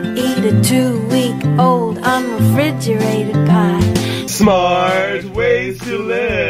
Eat a 2-week-old unrefrigerated pie. Smart ways to live.